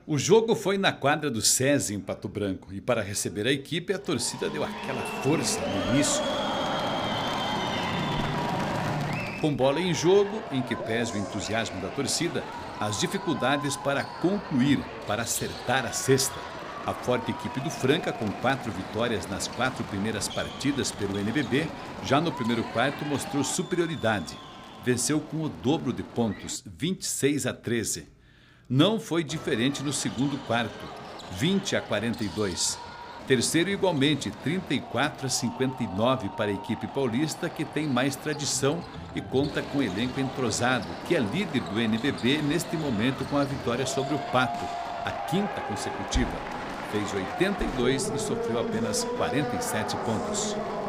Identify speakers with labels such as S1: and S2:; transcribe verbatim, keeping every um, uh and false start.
S1: O jogo foi na quadra do SESI, em Pato Branco, e para receber a equipe, a torcida deu aquela força no início. Com bola em jogo, em que pese o entusiasmo da torcida, as dificuldades para concluir, para acertar a cesta. A forte equipe do Franca, com quatro vitórias nas quatro primeiras partidas pelo N B B, já no primeiro quarto mostrou superioridade. Venceu com o dobro de pontos, vinte e seis a treze. Não foi diferente no segundo quarto, vinte a quarenta e dois. Terceiro igualmente, trinta e quatro a cinquenta e nove para a equipe paulista, que tem mais tradição e conta com elenco entrosado, que é líder do N B B neste momento com a vitória sobre o Pato, a quinta consecutiva. Fez oitenta e dois e sofreu apenas quarenta e sete pontos.